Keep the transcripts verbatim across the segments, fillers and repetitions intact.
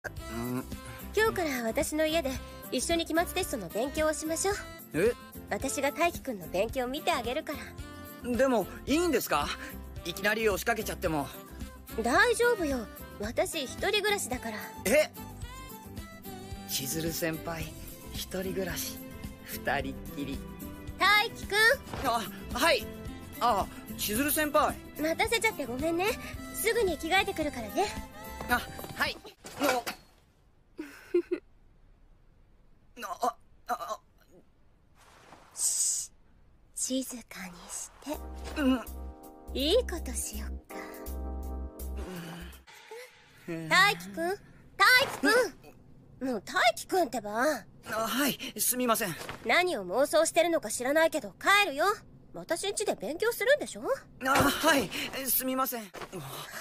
うん。 今日から私の家で一緒に期末テストの勉強をしましょう。 え？ 私が大輝くんの勉強を見てあげるから。 でもいいんですか？いきなり押しかけちゃっても。 大丈夫よ、私一人暮らしだから。 え？千鶴先輩一人暮らし、二人っきり。 大輝くあ、はい。あ、千鶴先輩。 ん、待たせちゃってごめんね。すぐに着替えてくるからね。 あ、はい。のあ、あ、あ、 し静かにして。 うん。 いいことしよっか。大輝くん、大輝くん、もう大輝くんってば。 あ、はい、すみません。 何を妄想してるのか知らないけど帰るよ。私ん家で勉強するんでしょ。 あ、はい、すみません。 ああ、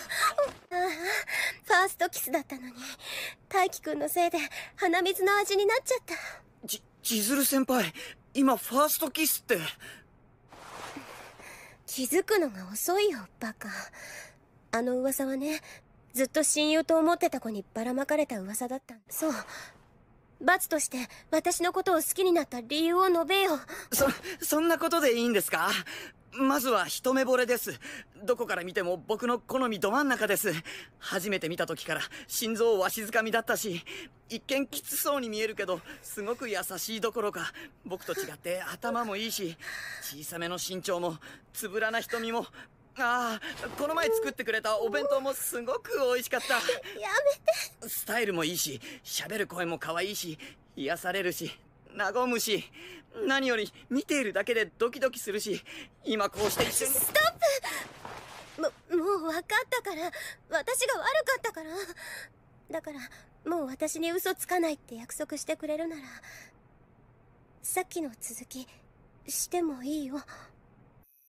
ファーストキスだったのに大輝くんのせいで鼻水の味になっちゃった。 ち、千鶴先輩、今ファーストキスって。 気づくのが遅いよバカ。あの噂はね、ずっと親友と思ってた子にばらまかれた噂だった。そう、罰として私のことを好きになった理由を述べよう。 そ、そんなことでいいんですか？まずは一目惚れです。どこから見ても僕の好みど真ん中です。初めて見た時から心臓わしづかみだったし、一見きつそうに見えるけどすごく優しいどころか、僕と違って頭もいいし、小さめの身長もつぶらな瞳も、ああ、この前作ってくれたお弁当もすごく美味しかった。 やめて。 スタイルもいいし、喋る声も可愛いし、癒されるし、和むし、何より見ているだけでドキドキするし、今こうして一緒に。 ストップ。も、もう分かったから。私が悪かったから。だからもう私に嘘つかないって約束してくれるなら、さっきの続きしてもいいよ。